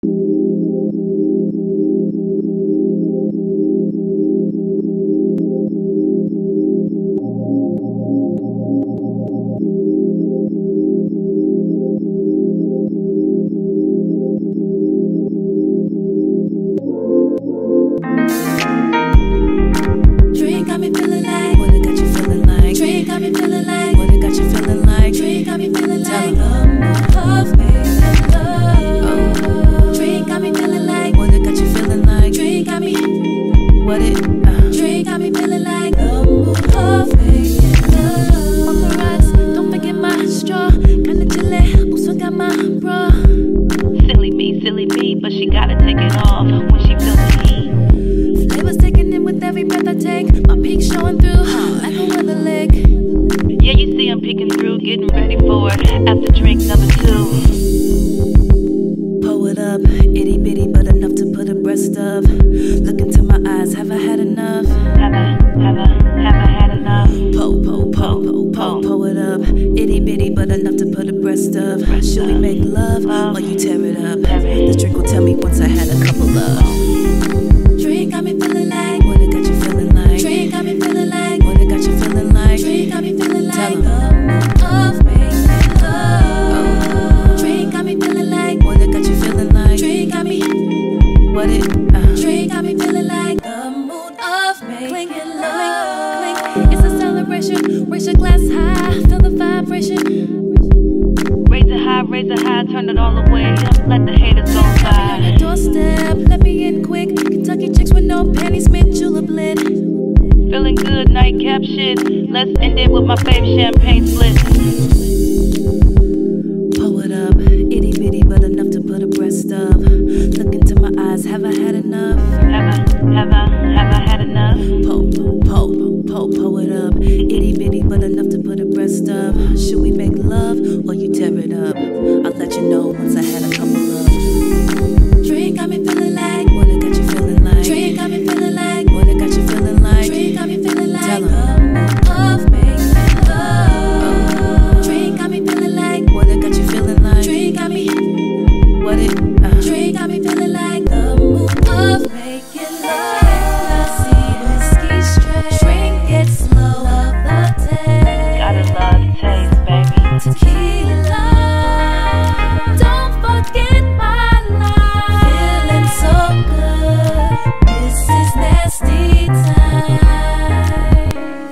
Silly me, but she gotta take it off when she feels the heat. Flavor's taking in with every breath I take. My peak showing through like a weather lick. Yeah, you see I'm peeking through, getting ready for it after drink number 2. Pull it up, itty bitty, but enough to put abreast of. Look into my eyes, have I had enough? Have I had enough? Pull it up, itty bitty, but enough to put abreast of. Should we make love or you tear it up? The drink will tell me once I had a couple of. Drink got me feeling like what it got you feeling like. Drink got me feeling like what it got you feeling like. Drink got me feeling like of making love. Drink got me feeling like what it got you feeling like. Drink got me what it. Drink got me feeling like the mood of making love. It's a celebration. Raise your glass high, feel the vibration. Raise it high, turn it all the way up, let the haters go by. On the doorstep, let me in quick. Kentucky chicks with no panties, mint julep lid. Feeling good, nightcap shit. Let's end it with my fave champagne split. Pull it up, itty bitty, but enough to put abreast of. Look into my eyes, have I had enough? Have I had enough? Pull it up, itty bitty, but enough to put abreast of. Should we make love or you tear it up? I'll let you know once I had a couple of. Drink got me feeling like what it got you feeling like. Drink got me feeling like what it got you feeling like. Drink got me feeling like tell 'em. Of making love. Drink got me feeling like what it got you feeling like. Drink got me what it. Drink got me feeling like the mood of making love. Classy whiskey straight. Drink it slow up the taste. Gotta love the taste, baby. Tequila. Don't forget my life. Feeling so good. This is nasty time.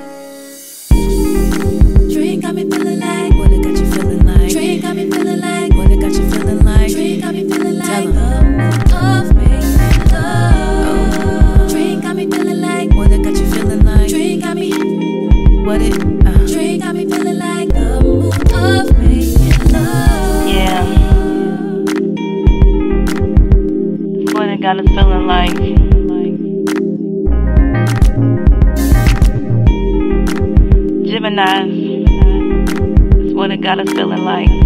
Drink got me feeling like what it got you feeling like. Drink got me feeling like what it got you feeling like. Drink got me feeling like the mood of making love. Drink got me feeling like what it got you feeling like. Drink got me what it. Drink got me feeling like the mood of making love. Yeah. It's what it got us feeling like. Gemini. It's what it got us feeling like.